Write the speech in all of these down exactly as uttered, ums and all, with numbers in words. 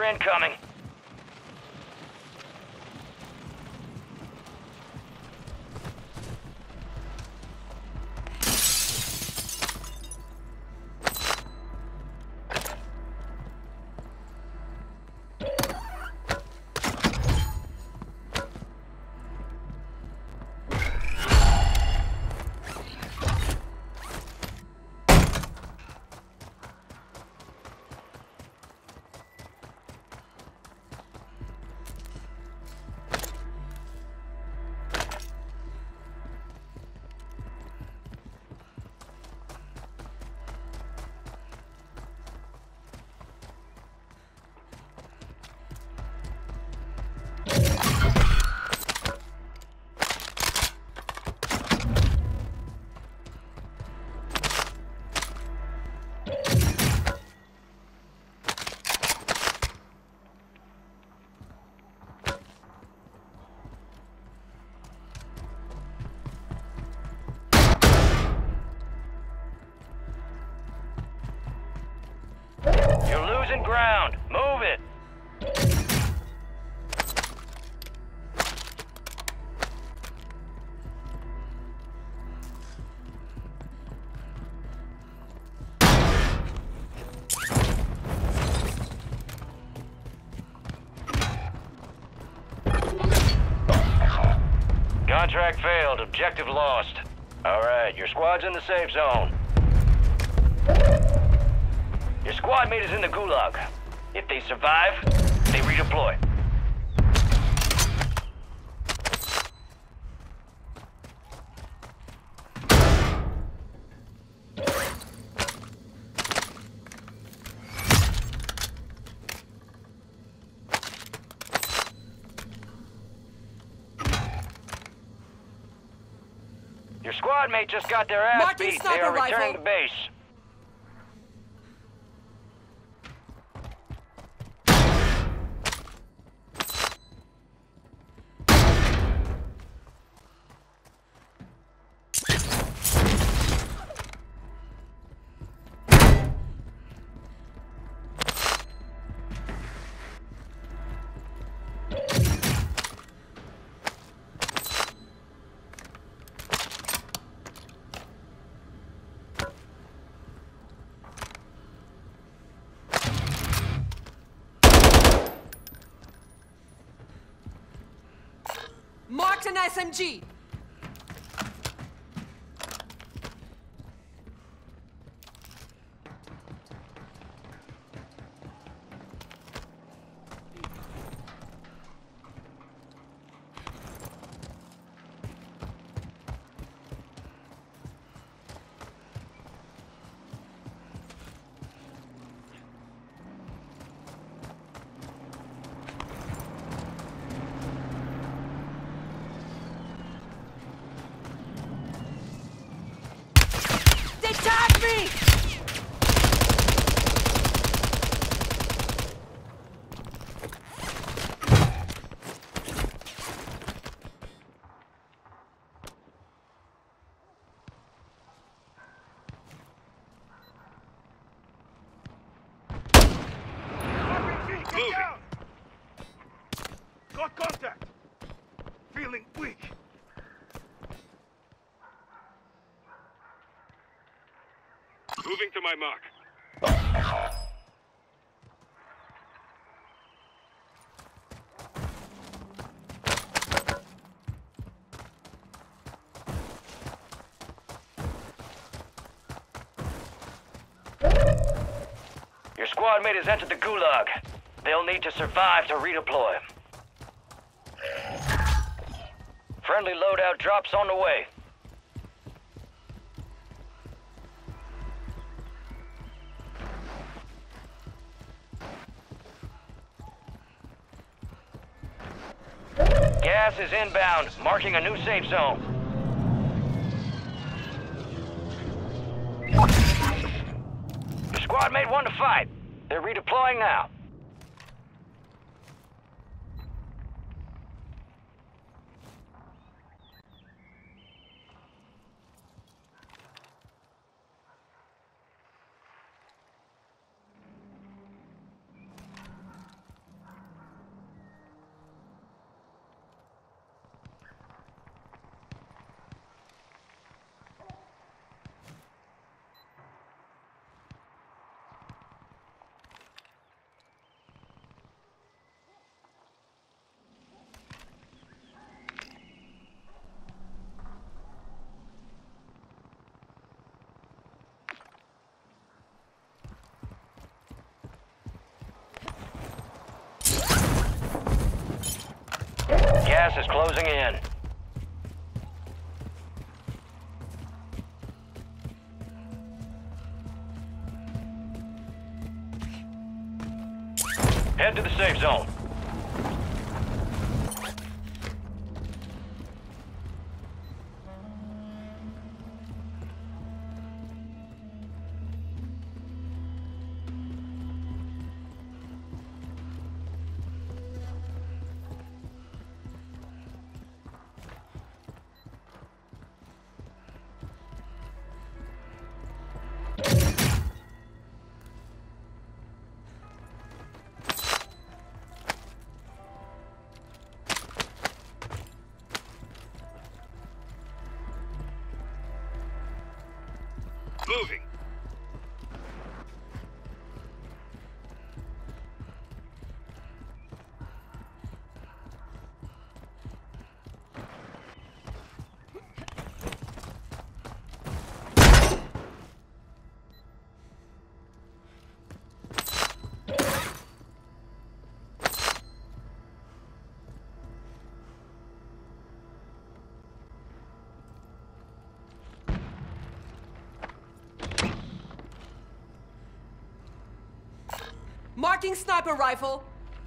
incoming. You're losing ground. Move it. Contract failed. Objective lost. All right, your squad's in the safe zone. Your squad mate is in the gulag. If they survive, they redeploy. Your squad mate just got their ass Marking beat. They sniper are returning rifle. to base. Marked an S M G! They tagged me! Moving. Got contact. Feeling weak. Moving to my mark. Your squad mate has entered the gulag. They'll need to survive to redeploy. Friendly loadout drops on the way. Gas is inbound, marking a new safe zone. Your squad mate won the fight. They're redeploying now. Gas is closing in. Head to the safe zone. Moving. Marking sniper rifle.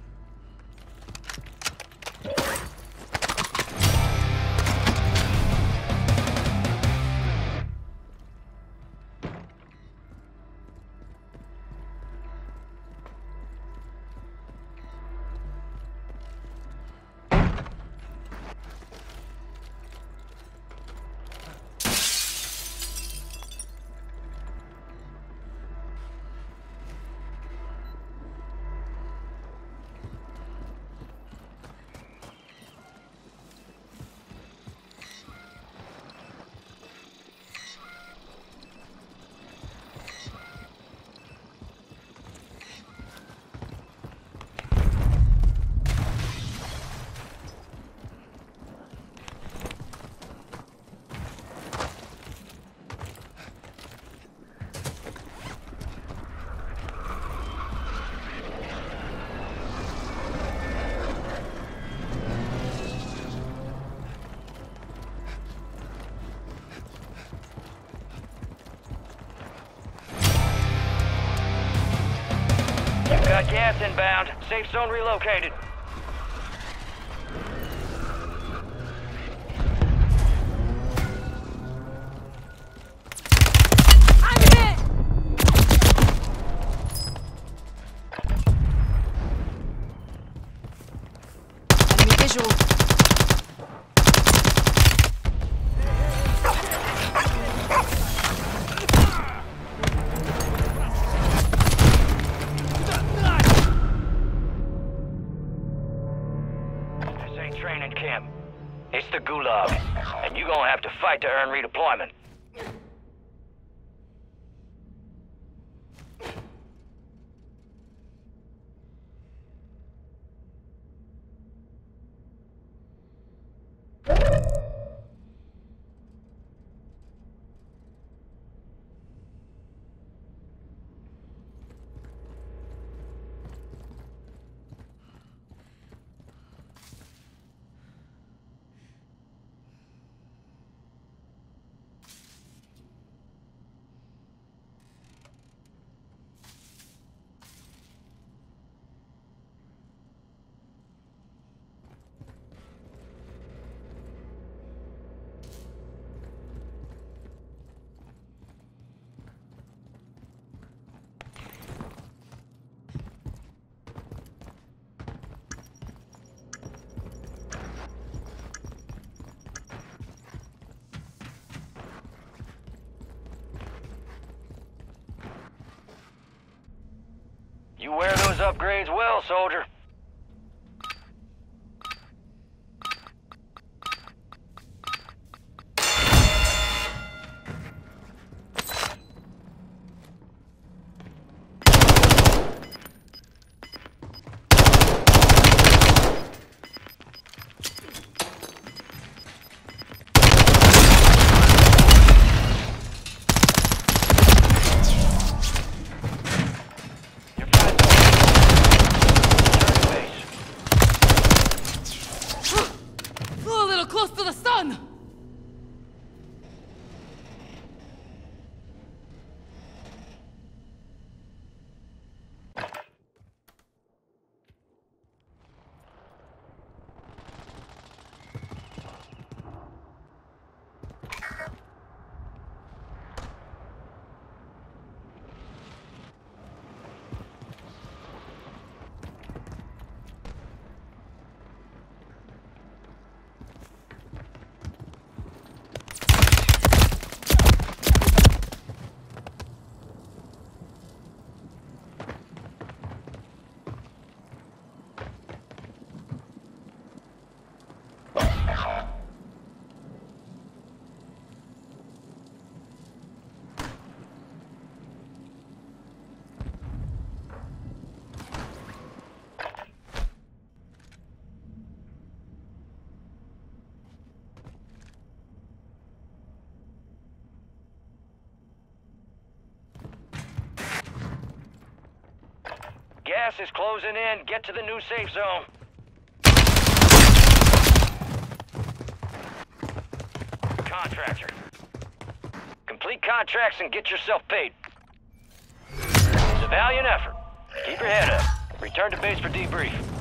Got gas inbound. Safe zone relocated. I'm hit! Enemy visual. Training camp. It's the Gulag, and you're gonna have to fight to earn redeployment. You wear those upgrades well, soldier. Run! Gas is closing in. Get to the new safe zone. Contractor. Complete contracts and get yourself paid. It's a valiant effort. Keep your head up. Return to base for debrief.